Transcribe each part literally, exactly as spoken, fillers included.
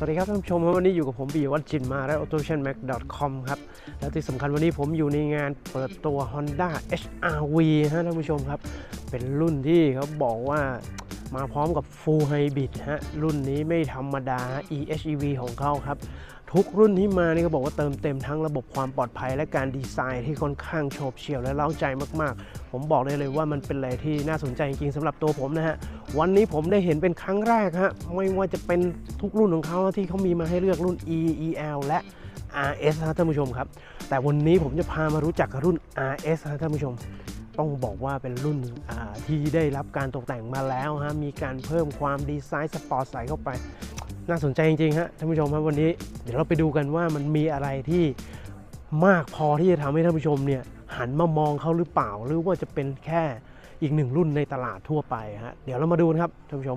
วัสดีครับท่านผู้ชมวันนี้อยู่กับผมบีวัฒน์จินมาและ ออโตเมชันแม็ก ดอท คอม ครับและที่สำคัญวันนี้ผมอยู่ในงานเปิดตัว Honda เอช อาร์ วี ฮะท่านผู้ชมครับเป็นรุ่นที่เขาบอกว่ามาพร้อมกับ Full Hybrid ฮะรุ่นนี้ไม่ธรรมดา อี เอช อี วี ของเขาครับทุกรุ่นที่มานี่ก็บอกว่าเติมเต็มทั้งระบบความปลอดภัยและการดีไซน์ที่ค่อนข้างโฉบเฉี่ยวและเร้าใจมากๆผมบอกได้เลยว่ามันเป็นอะไรที่น่าสนใจจริงๆสำหรับตัวผมนะฮะวันนี้ผมได้เห็นเป็นครั้งแรกฮะไม่ว่าจะเป็นทุกรุ่นของเขาที่เขามีมาให้เลือกรุ่น E อี แอล และ อาร์ เอส นะท่านผู้ชมครับแต่วันนี้ผมจะพามารู้จักกับรุ่น อาร์ เอส นะท่านผู้ชมต้องบอกว่าเป็นรุ่นที่ได้รับการตกแต่งมาแล้วฮะมีการเพิ่มความดีไซน์สปอร์ตใส่เข้าไปน่าสนใจจริงๆฮะท่านผู้ชมครับวันนี้เดี๋ยวเราไปดูกันว่ามันมีอะไรที่มากพอที่จะทำให้ท่านผู้ชมเนี่ยหันมามองเขาหรือเปล่าหรือว่าจะเป็นแค่อีกหนึ่งรุ่นในตลาดทั่วไปฮะเดี๋ยวเรามาดูครับท่านผู้ชม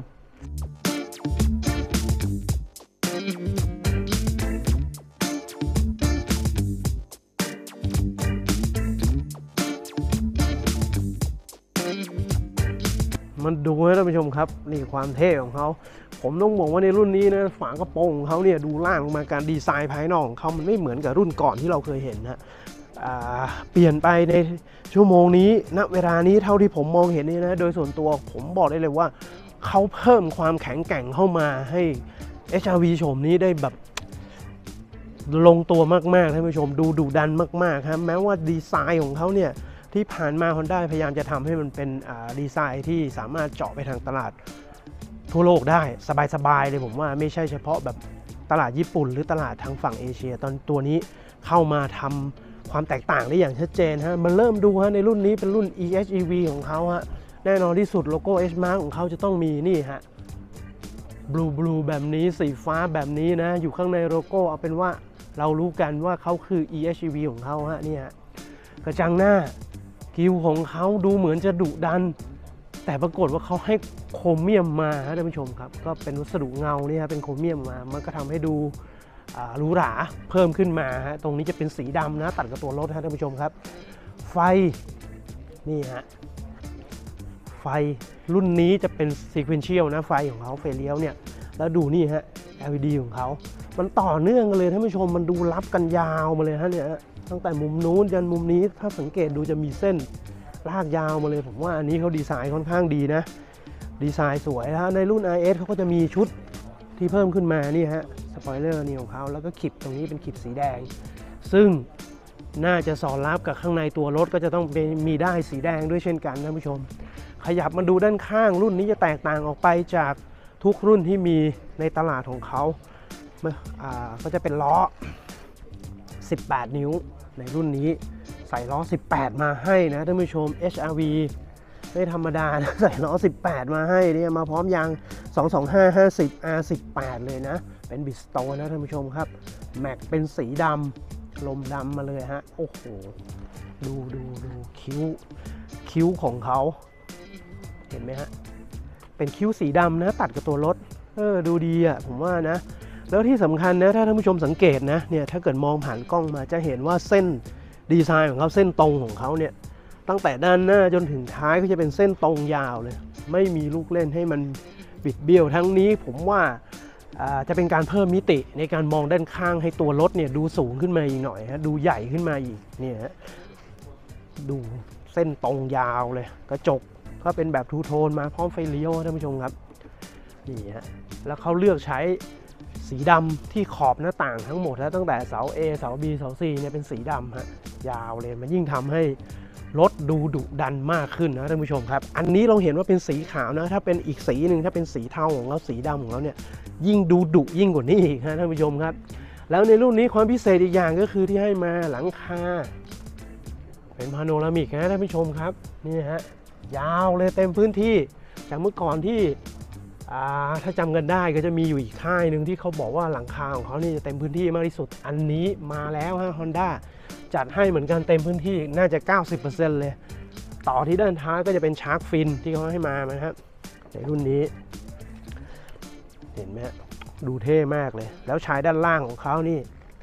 มันดูนะท่านผู้ชมครับนี่ความเท่ของเขาผมต้องบอกว่าในรุ่นนี้นะฝากระโปรงของเขาเนี่ยดูล่างลงมาการดีไซน์ภายนอกของเขามันไม่เหมือนกับรุ่นก่อนที่เราเคยเห็นนะเปลี่ยนไปในชั่วโมงนี้ณเวลานี้เท่าที่ผมมองเห็นนี่นะโดยส่วนตัวผมบอกได้เลยว่าเขาเพิ่มความแข็งแกร่งเข้ามาให้ เอช อาร์ วี โฉมนี้ได้แบบลงตัวมากๆท่านผู้ชมดูดุดันมากๆครับแม้ว่าดีไซน์ของเขาเนี่ยที่ผ่านมา Honda พยายามจะทำให้มันเป็นดีไซน์ที่สามารถเจาะไปทางตลาดทั่วโลกได้สบายๆเลยผมว่าไม่ใช่เฉพาะแบบตลาดญี่ปุ่นหรือตลาดทางฝั่งเอเชียตอนตัวนี้เข้ามาทำความแตกต่างได้อย่างชัดเจนฮะมันเริ่มดูฮะในรุ่นนี้เป็นรุ่น อี เอช อี วี ของเขาฮะแน่นอนที่สุดโลโก้ H Mark ของเขาจะต้องมีนี่ฮะบลูบลูแบบนี้สีฟ้าแบบนี้นะอยู่ข้างในโลโก้เอาเป็นว่าเรารู้กันว่าเขาคือ อี เอช อี วี ของเขาฮะนี่ฮะกระจังหน้าคิ้วของเขาดูเหมือนจะดุดันแต่ปรากฏว่าเขาให้โครเมียมมาท่านผู้ชมครับก็เป็นวัสดุเงานี่ฮะเป็นโครเมียมมามันก็ทำให้ดูหรูหราเพิ่มขึ้นมาฮะตรงนี้จะเป็นสีดำนะตัดกับตัวรถท่านผู้ชมครับไฟนี่ฮะไฟรุ่นนี้จะเป็นซีเควนเชียลนะไฟของเขาไฟเลี้ยวเนี่ยแล้วดูนี่ฮะ แอล อี ดี ของเขามันต่อเนื่องกันเลยท่านผู้ชมมันดูรับกันยาวมาเลยฮะเนี่ยตั้งแต่มุมนู้นจนมุมนี้ถ้าสังเกตดูจะมีเส้นลากยาวมาเลยผมว่าอันนี้เขาดีไซน์ค่อนข้างดีนะดีไซน์สวยนะในรุ่น อาร์ เอส เขาก็จะมีชุดที่เพิ่มขึ้นมานี่ฮะสปอยเลอร์นี่ของเขาแล้วก็ขีดตรงนี้เป็นขีดสีแดงซึ่งน่าจะสอดรับกับข้างในตัวรถก็จะต้องมีได้สีแดงด้วยเช่นกันท่านผู้ชมขยับมาดูด้านข้างรุ่นนี้จะแตกต่างออกไปจากทุกรุ่นที่มีในตลาดของเขาก็จะเป็นล้อสิบแปดนิ้วในรุ่นนี้ใส่ล้อสิบแปดมาให้นะท่านผู้ชม เอช อาร์ วี ไม่ธรรมดานะใส่ล้อสิบแปดมาให้เนี่ยมาพร้อมยางสองสองห้า ห้าสิบ อาร์ สิบแปด เลยนะเป็นบิสโตนะท่านผู้ชมครับแม็กเป็นสีดำลมดำมาเลยฮะโอ้โหดูดูดูคิ้วคิ้วของเขาเห็นไหมฮะเป็นคิ้วสีดำนะตัดกับตัวรถเออดูดีอ่ะผมว่านะแล้วที่สำคัญนะถ้าท่านผู้ชมสังเกตนะเนี่ยถ้าเกิดมองผ่านกล้องมาจะเห็นว่าเส้นดีไซน์ของเขาเส้นตรงของเขาเนี่ยตั้งแต่ด้านหน้าจนถึงท้ายก็จะเป็นเส้นตรงยาวเลยไม่มีลูกเล่นให้มันบิดเบี้ยวทั้งนี้ผมว่าจะเป็นการเพิ่มมิติในการมองด้านข้างให้ตัวรถเนี่ยดูสูงขึ้นมาอีกหน่อยฮะดูใหญ่ขึ้นมาอีกเนี่ยดูเส้นตรงยาวเลยกระจกก็เป็นแบบทูโทนมาพร้อมไฟเลี้ยวท่านผู้ชมครับนี่ฮะแล้วเขาเลือกใช้สีดำที่ขอบหน้าต่างทั้งหมดแล้วตั้งแต่เสา A เสา B เสา C เนี่ยเป็นสีดำฮะยาวเลยมันยิ่งทำให้รถดูดุดันมากขึ้นนะท่านผู้ชมครับอันนี้เราเห็นว่าเป็นสีขาวนะถ้าเป็นอีกสีหนึ่งถ้าเป็นสีเทาของเราสีดำของเราเนี่ยยิ่งดูดุยิ่งกว่านี้อีกนะท่านผู้ชมครับแล้วในรุ่นนี้ความพิเศษอีกอย่างก็คือที่ให้มาหลังคาเป็นพาโนรามิกนะท่านผู้ชมครับนี่ฮะยาวเลยเต็มพื้นที่จากเมื่อก่อนที่ถ้าจำกันได้ก็จะมีอยู่อีกค่ายหนึ่งที่เขาบอกว่าหลังคาของเขานี่จะเต็มพื้นที่มากที่สุดอันนี้มาแล้วฮะ Honda จัดให้เหมือนกันเต็มพื้นที่น่าจะ เก้าสิบเปอร์เซ็นต์ เลยต่อที่ด้านท้ายก็จะเป็นชาร์กฟินที่เขาให้มานะครับในรุ่นนี้เห็นไหมฮะดูเท่มากเลยแล้วชายด้านล่างของเขานี่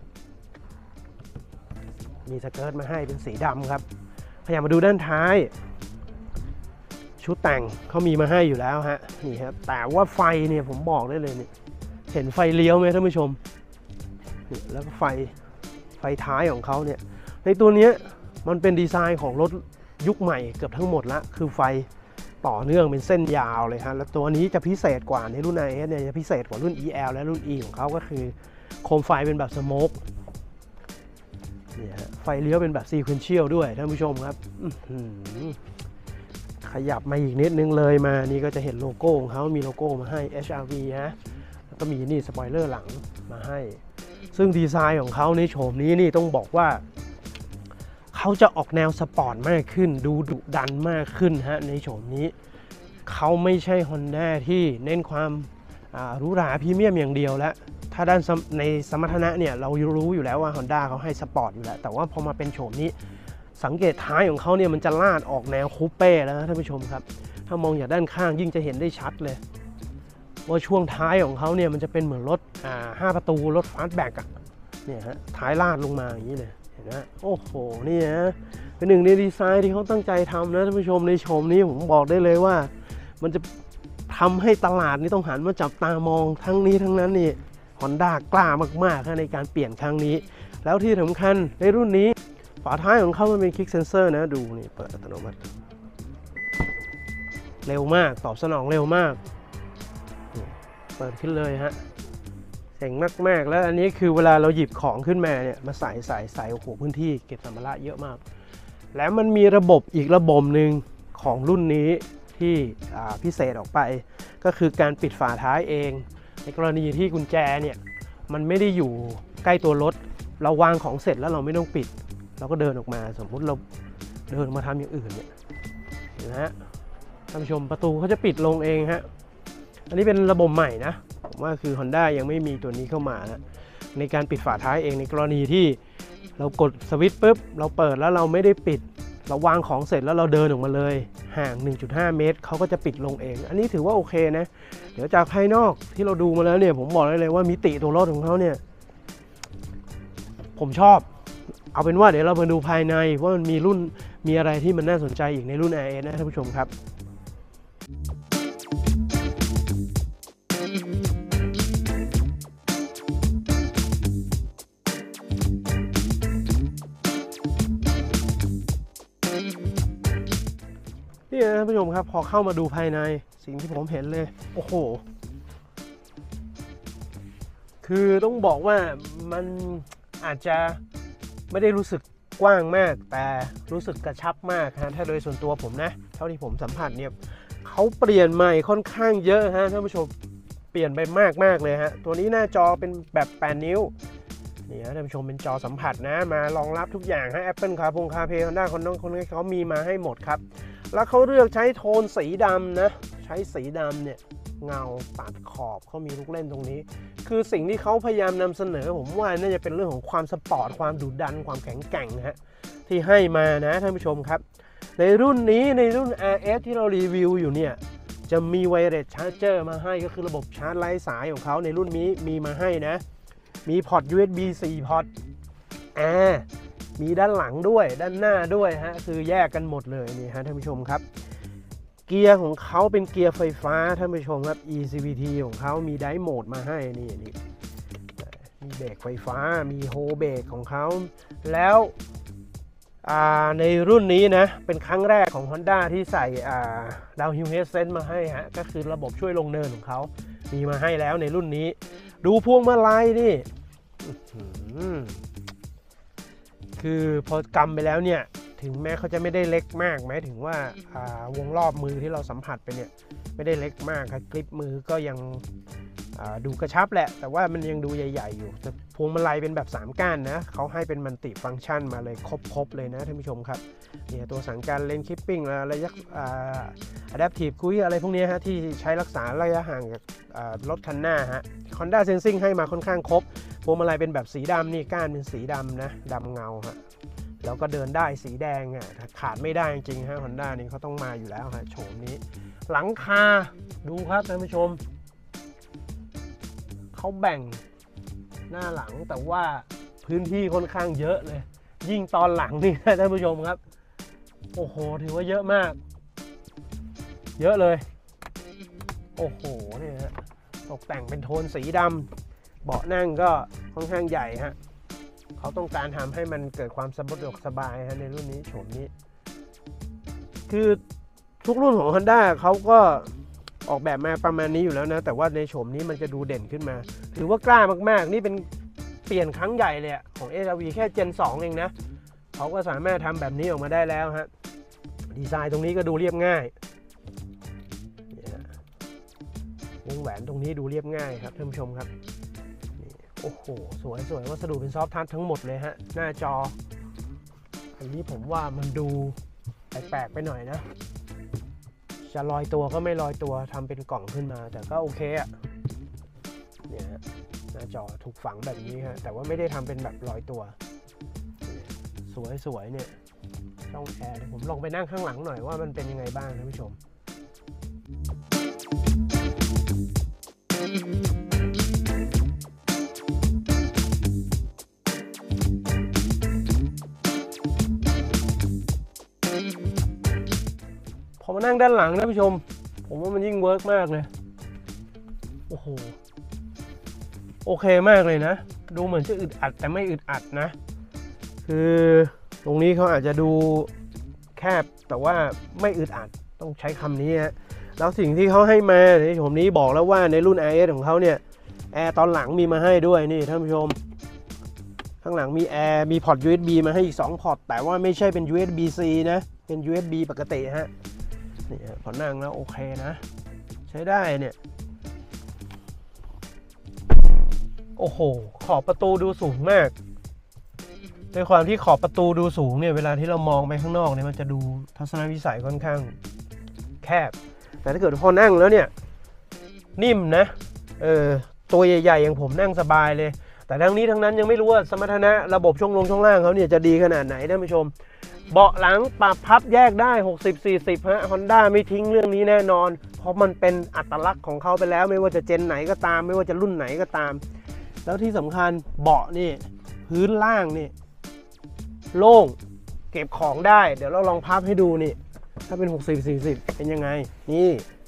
มีสเกิร์ตมาให้เป็นสีดำครับพยายามมาดูด้านท้ายชุดแต่งเขามีมาให้อยู่แล้วฮะนี่ครับแต่ว่าไฟเนี่ยผมบอกได้เลยเนี่ยเห็นไฟเลี้ยวไหมท่านผู้ชมแล้วก็ไฟไฟท้ายของเขาเนี่ยในตัวนี้มันเป็นดีไซน์ของรถยุคใหม่เกือบทั้งหมดละคือไฟต่อเนื่องเป็นเส้นยาวเลยฮะแล้วตัวนี้จะพิเศษกว่าในรุ่น ไอ เอส เนี่ยจะพิเศษกว่ารุ่น อี แอล และรุ่น E ของเขาก็คือโคมไฟเป็นแบบสโมกนี่ฮะไฟเลี้ยวเป็นแบบซีเควนเชียลด้วยท่านผู้ชมครับขยับมาอีกนิดนึงเลยมานี่ก็จะเห็นโลโก้ของเขามีโลโก้มาให้ เอช อาร์ วี ฮะแล้วก็มีนี่สปอยเลอร์หลังมาให้ซึ่งดีไซน์ของเขาในโฉมนี้นี่ต้องบอกว่าเขาจะออกแนวสปอร์ตมากขึ้นดูดุดันมากขึ้นฮะในโฉมนี้เขาไม่ใช่ Honda ที่เน้นความหรูหราพรีเมียมอย่างเดียวแล้วถ้าด้านในสมรรถนะเนี่ยเรารู้อยู่แล้วว่า Honda เขาให้สปอร์ตอยู่แล้วแต่ว่าพอมาเป็นโฉมนี้สังเกตท้ายของเขาเนี่ยมันจะลาดออกแนวคูเป้แล้วนะท่านผู้ชมครับถ้ามองจากด้านข้างยิ่งจะเห็นได้ชัดเลยว่าช่วงท้ายของเขาเนี่ยมันจะเป็นเหมือนรถห้าประตูรถฟาสต์แบ็กอะเนี่ยฮะท้ายลาดลงมาอย่างนี้เลยเห็นไหมโอ้โหนี่นะเป็นหนึ่งในดีไซน์ที่เขาตั้งใจทำนะท่านผู้ชมในโฉมนี้ผมบอกได้เลยว่ามันจะทำให้ตลาดนี่ต้องหันมาจับตามองทั้งนี้ทั้งนั้นนี่ Honda กล้ามากๆในการเปลี่ยนครั้งนี้แล้วที่สำคัญในรุ่นนี้ฝาท้ายของเขามันเป็นคลิกเซนเซอร์นะดูนี่เปิดอัตโนมัติเร็วมากตอบสนองเร็วมากเปิดขึ้นเลยฮะเจ๋งมากๆแล้วอันนี้คือเวลาเราหยิบของขึ้นมาเนี่ยมาใส่ใส่ใส่โอ้โหพื้นที่เก็บสัมภาระเยอะมากแล้วมันมีระบบอีกระบบหนึ่งของรุ่นนี้ที่พิเศษออกไปก็คือการปิดฝาท้ายเองในกรณีที่กุญแจเนี่ยมันไม่ได้อยู่ใกล้ตัวรถเราวางของเสร็จแล้วเราไม่ต้องปิดเราก็เดินออกมาสมมุติเราเดินมาทำอย่างอื่นเนี่ยนะฮะท่านผู้ชมประตูเขาจะปิดลงเองฮะอันนี้เป็นระบบใหม่นะผมว่าคือ Honda ยังไม่มีตัวนี้เข้ามานะในการปิดฝาท้ายเองในกรณีที่เรากดสวิตช์ปุ๊บเราเปิดแล้วเราไม่ได้ปิดเราวางของเสร็จแล้วเราเดินออกมาเลยห่าง หนึ่งจุดห้า เมตรเขาก็จะปิดลงเองอันนี้ถือว่าโอเคนะเดี๋ยวจากภายนอกที่เราดูมาแล้วเนี่ยผมบอกได้เลยว่ามิติตัวรถของเขาเนี่ยผมชอบเอาเป็นว่าเดี๋ยวเรามาดูภายในว่ามันมีรุ่นมีอะไรที่มันน่าสนใจอีกในรุ่น ไอ เอส นะท่านผู้ชมครับนี่นะท่านผู้ชมครับพอเข้ามาดูภายในสิ่งที่ผมเห็นเลยโอ้โหคือต้องบอกว่ามันอาจจะไม่ได้รู้สึกกว้างมากแต่รู้สึกกระชับมากฮะถ้าโดยส่วนตัวผมนะเท่าที่ผมสัมผัสเนี่ยเขาเปลี่ยนใหม่ค่อนข้างเยอะฮะท่านผู้ชมเปลี่ยนไปมากมากเลยฮะตัวนี้หน้าจอเป็นแบบแปดนิ้วนี่ฮะท่านผู้ชมเป็นจอสัมผัสนะมารองรับทุกอย่างฮะ Apple CarPlay CarPlay Honda คนน้องคนนี้เขามีมาให้หมดครับแล้วเขาเลือกใช้โทนสีดำนะใช้สีดำเนี่ยเงาตัดขอบเขามีลูกเล่นตรงนี้คือสิ่งที่เขาพยายามนำเสนอผมว่าน่าจะเป็นเรื่องของความสปอร์ตความดุดันความแข็งแกร่งนะฮะที่ให้มานะท่านผู้ชมครับในรุ่นนี้ในรุ่น อาร์ เอส ที่เรารีวิวอยู่เนี่ยจะมีไวเลสชาร์จเจอร์มาให้ก็คือระบบชาร์จไร้สายของเขาในรุ่นนี้มีมาให้นะมีพอร์ต ยู เอส บี สี่ พอร์ตอ่ามีด้านหลังด้วยด้านหน้าด้วยฮะคือแยกกันหมดเลยนี่ฮะท่านผู้ชมครับเกียร์ของเขาเป็นเกียร์ไฟฟ้าท่านผู้ชมครับ อี ซี วี ที ของเขามีไดโหมดมาให้นี่นี่มีเบรกไฟฟ้ามีโฮเบรกของเขาแล้วในรุ่นนี้นะเป็นครั้งแรกของ Honda ที่ใส่ดาวน์ฮิลเฮดเซนต์มาให้ฮะก็คือระบบช่วยลงเนินของเขามีมาให้แล้วในรุ่นนี้ดูพวงมาลัยนี่คือพอกำไปแล้วเนี่ยถึงแม้เขาจะไม่ได้เล็กมากหมายถึงว่าวงรอบมือที่เราสัมผัสไปเนี่ยไม่ได้เล็กมากครับกริปมือก็ยังดูกระชับแหละแต่ว่ามันยังดูใหญ่ๆอยู่แต่พวงมาลัยเป็นแบบสามก้านนะเขาให้เป็นมัลติฟังก์ชันมาเลยครบๆเลยนะท่านผู้ชมครับเนี่ยตัวสั่งการเลนคิปปิ้งระยะอะแดปทีฟคุยอะไรพวกนี้ฮะที่ใช้รักษาระยะห่างจากรถคันหน้าฮะ Honda Sensing ให้มาค่อนข้างครบพวงมาลัยเป็นแบบสีดำนี่ก้านเป็นสีดำนะดำเงาฮะแล้วก็เดินได้สีแดงอ่ะขาดไม่ได้จริงๆฮะ Honda นี่เขาต้องมาอยู่แล้วฮะโฉมนี้หลังคาดูครับท่านผู้ชมเขาแบ่งหน้าหลังแต่ว่าพื้นที่ค่อนข้างเยอะเลยยิ่งตอนหลังนี่ท่านผู้ชมครับโอ้โหถือว่าเยอะมากเยอะเลยโอ้โหเนี่ยฮะตกแต่งเป็นโทนสีดำเบาะนั่งก็ค่อนข้างใหญ่ฮะเขาต้องการทำให้มันเกิดความสะดวกสบายฮะในรุ่นนี้โฉมนี้คือทุกรุ่นของ Honda เขาก็ออกแบบมาประมาณนี้อยู่แล้วนะแต่ว่าในโฉมนี้มันจะดูเด่นขึ้นมาถือว่ากล้ามากๆนี่เป็นเปลี่ยนครั้งใหญ่เลยของ เอ อาร์ วี แค่ Gen สองเองนะเขาก็สามารถทำแบบนี้ออกมาได้แล้วฮะดีไซน์ตรงนี้ก็ดูเรียบง่ายวงแหวนตรงนี้ดูเรียบง่ายครับท่านผู้ชมครับโอ้โหสวยสวยวัสดุเป็นซอฟท์ทัชทั้งหมดเลยฮะหน้าจออันนี้ผมว่ามันดูแปลกๆไปหน่อยนะจะลอยตัวก็ไม่ลอยตัวทำเป็นกล่องขึ้นมาแต่ก็โอเคอะเนี่ยหน้าจอถูกฝังแบบนี้ฮะแต่ว่าไม่ได้ทำเป็นแบบลอยตัวสวยสวยเนี่ยช่องแอร์ผมลองไปนั่งข้างหลังหน่อยว่ามันเป็นยังไงบ้างท่านผู้ชมพอมานั่งด้านหลังท่านผู้ชมผมว่ามันยิ่งเวิร์กมากเลยโอ้โหโอเคมากเลยนะดูเหมือนจะอึดอัดแต่ไม่อึดอัดนะคือตรงนี้เขาอาจจะดูแคบแต่ว่าไม่อึดอัดต้องใช้คำนี้ฮะแล้วสิ่งที่เขาให้มาในโฉมนี้บอกแล้วว่าในรุ่น อาร์ เอส ของเขาเนี่ยแอร์ตอนหลังมีมาให้ด้วยนี่ท่านผู้ชมข้างหลังมีแอร์มีพอร์ต ยู เอส บี มาให้อีกสองพอร์ตแต่ว่าไม่ใช่เป็น ยู เอส บี ซี นะเป็น ยู เอส บี ปกติฮะนี่พอนั่งแล้วโอเคนะใช้ได้เนี่ยโอ้โหขอบประตูดูสูงมากด้วยความที่ขอบประตูดูสูงเนี่ยเวลาที่เรามองไปข้างนอกเนี่ยมันจะดูทัศนวิสัยค่อนข้างแคบแต่ถ้าเกิดพอนั่งแล้วเนี่ยนิ่มนะเออตัวใหญ่ๆอย่างผมนั่งสบายเลยแต่ทั้งนี้ทั้งนั้นยังไม่รู้ว่าสมรรถนะระบบช่วงลงช่วงล่างเขาเนี่ยจะดีขนาดไหนท่านผู้ชมเบาะหลังปรับพับแยกได้หกสิบ สี่สิบฮะ Honda ไม่ทิ้งเรื่องนี้แน่นอนเพราะมันเป็นอัตลักษณ์ของเขาไปแล้วไม่ว่าจะเจนไหนก็ตามไม่ว่าจะรุ่นไหนก็ตามแล้วที่สำคัญเบาะนี่พื้นล่างนี่โล่งเก็บของได้เดี๋ยวเราลองพับให้ดูนี่ถ้าเป็นหกสิบ สี่สิบเป็นยังไงนี่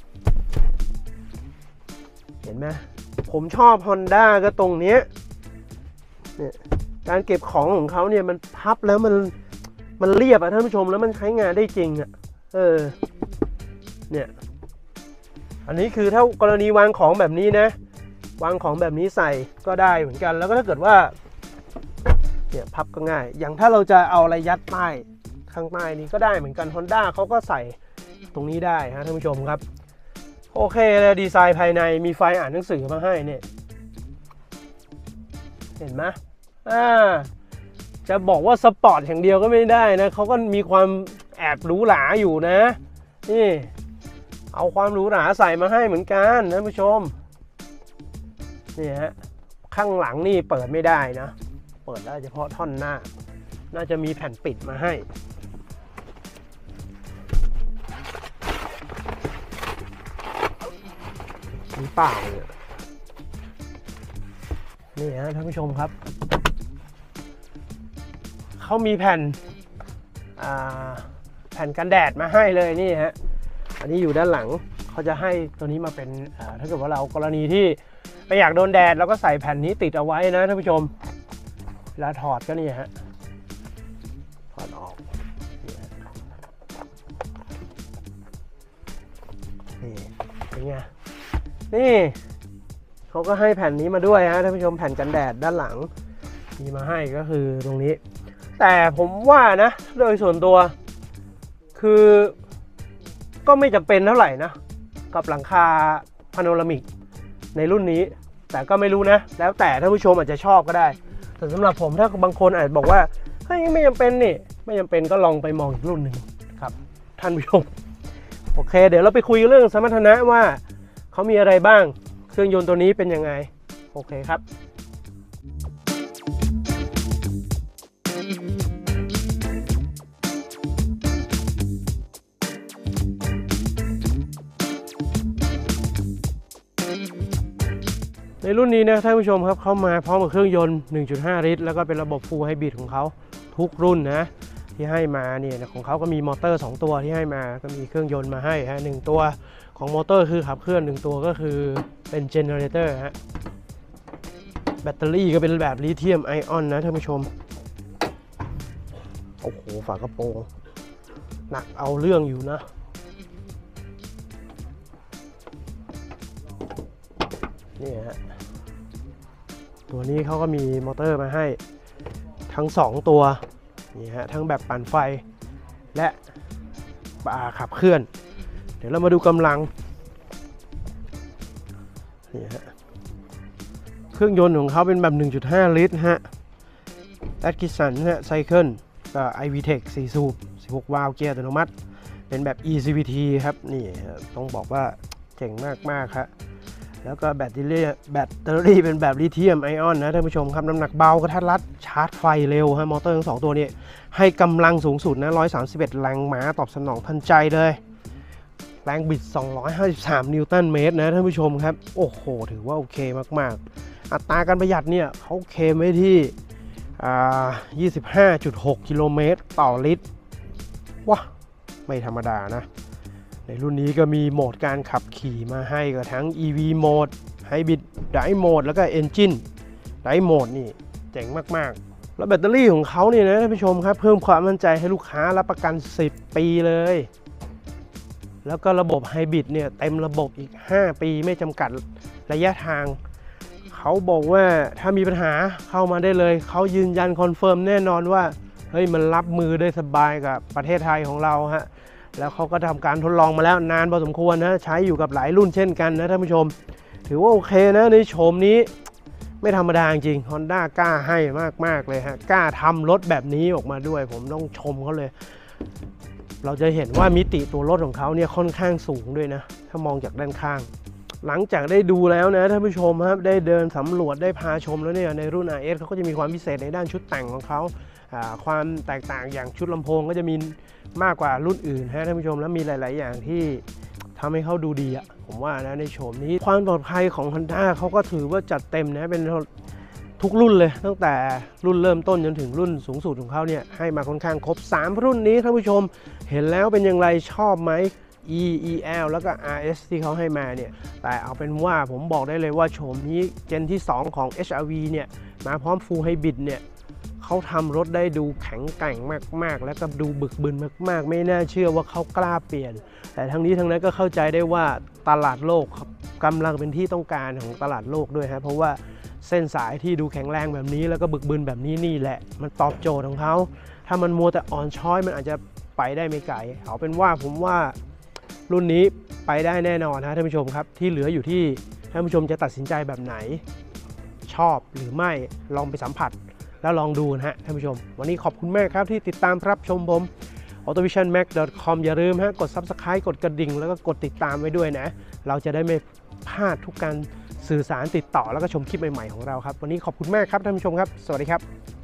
เห็นไหมผมชอบ Honda ก็ตรงเนี้ยเนี่ยการเก็บของของเขาเนี่ยมันพับแล้วมันมันเรียบอะท่านผู้ชมแล้วมันใช้งานได้จริงอะเออเนี่ยอันนี้คือถ้ากรณีวางของแบบนี้นะวางของแบบนี้ใส่ก็ได้เหมือนกันแล้วก็ถ้าเกิดว่าเนี่ยพับก็ง่ายอย่างถ้าเราจะเอาอะไรยัดใต้ข้างใต้นี้ก็ได้เหมือนกัน Honda เขาก็ใส่ตรงนี้ได้ฮะท่านผู้ชมครับโอเคเลยดีไซน์ภายในมีไฟอ่านหนังสือมาให้เนี่ยเห็นไหมอ่าจะบอกว่าสปอร์ตอย่างเดียวก็ไม่ได้นะเขาก็มีความแอบหรูหราอยู่นะนี่เอาความหรูหราใส่มาให้เหมือนกันท่านผู้ชมนี่ฮะข้างหลังนี่เปิดไม่ได้นะเปิดได้เฉพาะท่อนหน้าน่าจะมีแผ่นปิดมาให้มีเปล่าเนี่ยนี่ฮะท่านผู้ชมครับเขามีแผ่นแผ่นกันแดดมาให้เลยนี่ฮะอันนี้อยู่ด้านหลังเขาจะให้ตัวนี้มาเป็นถ้าเกิดว่าเรากรณีที่ไม่อยากโดนแดดเราก็ใส่แผ่นนี้ติดเอาไว้นะท่านผู้ชมเวลาถอดก็นี่ฮะถอดออกนี่เป็นไงนี่เขาก็ให้แผ่นนี้มาด้วยฮะท่านผู้ชมแผ่นกันแดดด้านหลังมีมาให้ก็คือตรงนี้แต่ผมว่านะโดยส่วนตัวคือก็ไม่จำเป็นเท่าไหร่นะกับหลังคาพาโนรามิกในรุ่นนี้แต่ก็ไม่รู้นะแล้วแต่ท่านผู้ชมอาจจะชอบก็ได้แต่สำหรับผมถ้าบางคนอาจบอกว่าเฮ้ยไม่จำเป็นนี่ไม่จำเป็นก็ลองไปมองอีกรุ่นหนึ่งครับท่านผู้ชมโอเคเดี๋ยวเราไปคุยเรื่องสมรรถนะว่าเขามีอะไรบ้างเครื่องยนต์ตัวนี้เป็นยังไงโอเคครับในรุ่นนี้นะท่านผู้ชมครับเข้ามาพร้อมกับเครื่องยนต์ หนึ่งจุดห้า ลิตรแล้วก็เป็นระบบ Full Hybrid ของเขาทุกรุ่นนะที่ให้มาเนี่ยของเขาก็มีมอเตอร์สองตัวที่ให้มาก็มีเครื่องยนต์มาให้ฮะหนึ่งตัวของมอเตอร์คือขับเคลื่อนหนึ่งตัวก็คือเป็นเจเนเรเตอร์ฮะแบตเตอรี่ก็เป็นแบบลิเธียมไอออนนะท่านผู้ชมโอ้โหฝากระโปรงหนักเอาเรื่องอยู่นะนี่ฮะตัวนี้เขาก็มีมอเตอร์มาให้ทั้งสองตัวนี่ฮะทั้งแบบปั่นไฟและขับเคลื่อนเดี๋ยวเรามาดูกำลังนี่ฮะเครื่องยนต์ของเขาเป็นแบบ หนึ่งจุดห้า ลิตรฮะแอดกิสันฮะไซเคิลก็ ไอ วี ที อี ซี สี่ สูบสิบหกวาล์วเกียร์อัตโนมัติเป็นแบบ อี ซี วี ที ครับนี่ต้องบอกว่าเจ๋งมากๆครับแล้วก็แบตเตอรี่แบตเตอรี่เป็นแบบลิเธียมไอออนนะท่านผู้ชมครับน้ำหนักเบากระทัดรัดชาร์จไฟเร็วฮะมอเตอร์ทั้งสองตัวนี้ให้กำลังสูงสุดนะหนึ่งร้อยสามสิบเอ็ดแรงม้าตอบสนองทันใจเลยแรงบิดสองร้อยห้าสิบสามนิวตันเมตรนะท่านผู้ชมครับโอ้โหถือว่าโอเคมากๆอัตราการประหยัดเนี่ยเขาเคลมไว้ที่ ยี่สิบห้าจุดหก กิโลเมตรต่อลิตรว้าไม่ธรรมดานะในรุ่นนี้ก็มีโหมดการขับขี่มาให้กับทั้ง อี วี โหมด Hybrid Drive Mode แล้วก็ Engine Drive Mode นี่เจ๋งมากๆแล้วแบตเตอรี่ของเขาเนี่ยนะท่านผู้ชมครับเพิ่มความมั่นใจให้ลูกค้ารับประกันสิบปีเลยแล้วก็ระบบ Hybrid เนี่ยเต็มระบบอีกห้าปีไม่จำกัดระยะทางเขาบอกว่าถ้ามีปัญหาเข้ามาได้เลยเขายืนยันคอนเฟิร์มแน่นอนว่าเฮ้ยมันรับมือได้สบายกับประเทศไทยของเราฮะแล้วเขาก็ทำการทดลองมาแล้วนานพอสมควรนะใช้อยู่กับหลายรุ่นเช่นกันนะท่านผู้ชมถือว่าโอเคนะในโฉมนี้ไม่ธรรมดาจริง Honda กล้าให้มากๆเลยฮะกล้าทำรถแบบนี้ออกมาด้วยผมต้องชมเขาเลยเราจะเห็นว่ามิติตัวรถของเขาเนี่ยค่อนข้างสูงด้วยนะถ้ามองจากด้านข้างหลังจากได้ดูแล้วนะท่านผู้ชมครับได้เดินสำรวจได้พาชมแล้วเนี่ยในรุ่น อาร์ เอส เขาก็จะมีความพิเศษในด้านชุดแต่งของเขาความแตกต่างอย่างชุดลำโพงก็จะมีมากกว่ารุ่นอื่นฮะท่านผู้ชมแล้วมีหลายๆอย่างที่ทำให้เขาดูดีอะผมว่านะในโฉมนี้ความปลอดภัยของ Honda เขาก็ถือว่าจัดเต็มนะเป็นทุกรุ่นเลยตั้งแต่รุ่นเริ่มต้นจนถึงรุ่นสูงสุดของเขาเนี่ยให้มาค่อนข้างครบสามรุ่นนี้ท่านผู้ชมเห็นแล้วเป็นอย่างไรชอบไหม E อี แอล แล้วก็ อาร์ เอส ที่เขาให้มาเนี่ยแต่เอาเป็นว่าผมบอกได้เลยว่าโฉมนี้เจนที่สองของ เอช อาร์ วี เนี่ยมาพร้อม Full Hybrid เนี่ยเขาทำรถได้ดูแข็งแกร่งมากๆแล้วก็ดูบึกบึนมากๆไม่น่าเชื่อว่าเขากล้าเปลี่ยนแต่ทั้งนี้ทั้งนั้นก็เข้าใจได้ว่าตลาดโลกกำลังเป็นที่ต้องการของตลาดโลกด้วยฮะเพราะว่าเส้นสายที่ดูแข็งแรงแบบนี้แล้วก็บึกบึนแบบนี้นี่แหละมันตอบโจทย์ของเขาถ้ามันมัวแต่อ่อนช้อยมันอาจจะไปได้ไม่ไกลเอาเป็นว่าผมว่ารุ่นนี้ไปได้แน่นอนนะท่านผู้ชมครับที่เหลืออยู่ที่ท่านผู้ชมจะตัดสินใจแบบไหนชอบหรือไม่ลองไปสัมผัสแล้วลองดูนะฮะท่านผู้ชมวันนี้ขอบคุณมากครับที่ติดตามรับชมผม ออโตวิชั่นแม็ก ดอท คอม อย่าลืมฮะกด ซับสไครบ์ กดกระดิ่งแล้วก็กดติดตามไว้ด้วยนะเราจะได้ไม่พลาดทุกการสื่อสารติดต่อแล้วก็ชมคลิปใหม่ๆของเราครับวันนี้ขอบคุณมากครับท่านผู้ชมครับสวัสดีครับ